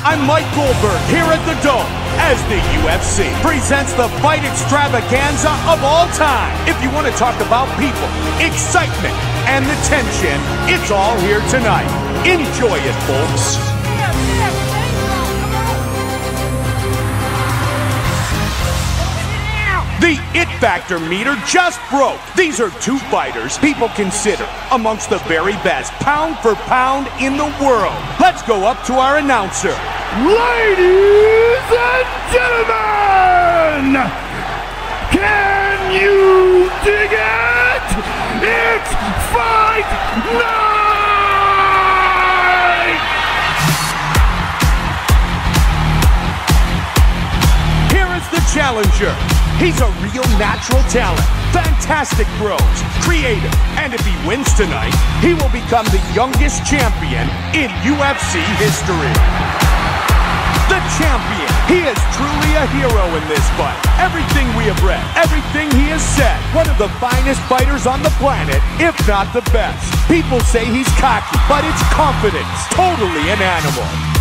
I'm Mike Goldberg here at the Dome as the UFC presents the fight extravaganza of all time. If you want to talk about people, excitement, and the tension, it's all here tonight. Enjoy it, folks. The It Factor meter just broke. These are two fighters people consider amongst the very best pound for pound in the world. Let's go up to our announcer. Ladies and gentlemen, can you dig it? It's fight night! Here is the challenger. He's a real natural talent, fantastic throws, creative, and if he wins tonight, he will become the youngest champion in UFC history. The champion. He is truly a hero in this fight. Everything we have read, everything he has said, one of the finest fighters on the planet, if not the best. People say he's cocky, but it's confidence, totally an animal.